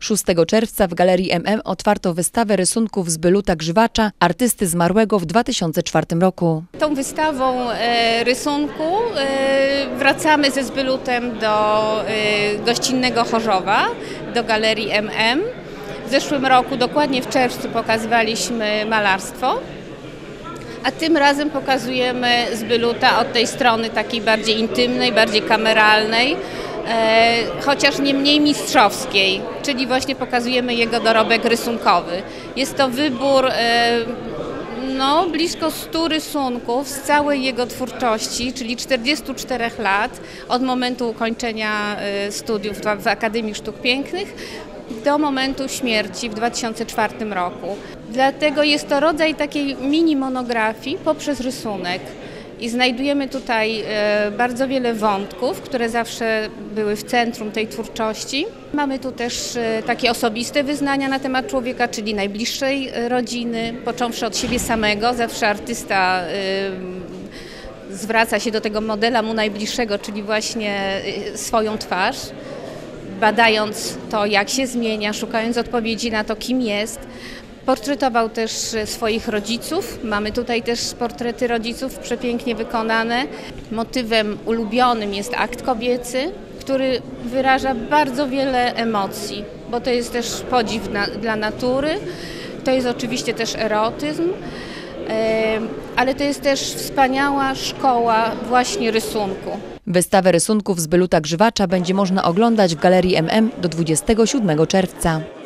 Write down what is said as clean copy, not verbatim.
6 czerwca w Galerii MM otwarto wystawę rysunków z Byluta Grzywacza, artysty zmarłego w 2004 roku. Tą wystawą rysunku wracamy ze Zbylutem do gościnnego Chorzowa, do Galerii MM. W zeszłym roku, dokładnie w czerwcu, pokazywaliśmy malarstwo, a tym razem pokazujemy Zbyluta od tej strony takiej bardziej intymnej, bardziej kameralnej, chociaż nie mniej mistrzowskiej, czyli właśnie pokazujemy jego dorobek rysunkowy. Jest to wybór blisko 100 rysunków z całej jego twórczości, czyli 44 lat od momentu ukończenia studiów w Akademii Sztuk Pięknych do momentu śmierci w 2004 roku. Dlatego jest to rodzaj takiej mini monografii poprzez rysunek. I znajdujemy tutaj bardzo wiele wątków, które zawsze były w centrum tej twórczości. Mamy tu też takie osobiste wyznania na temat człowieka, czyli najbliższej rodziny, począwszy od siebie samego. Zawsze artysta zwraca się do tego modela mu najbliższego, czyli właśnie swoją twarz, badając to, jak się zmienia, szukając odpowiedzi na to, kim jest. Portretował też swoich rodziców. Mamy tutaj też portrety rodziców przepięknie wykonane. Motywem ulubionym jest akt kobiecy, który wyraża bardzo wiele emocji, bo to jest też podziw dla natury, to jest oczywiście też erotyzm, ale to jest też wspaniała szkoła właśnie rysunku. Wystawę rysunków z Byluta Grzywacza będzie można oglądać w Galerii MM do 27 czerwca.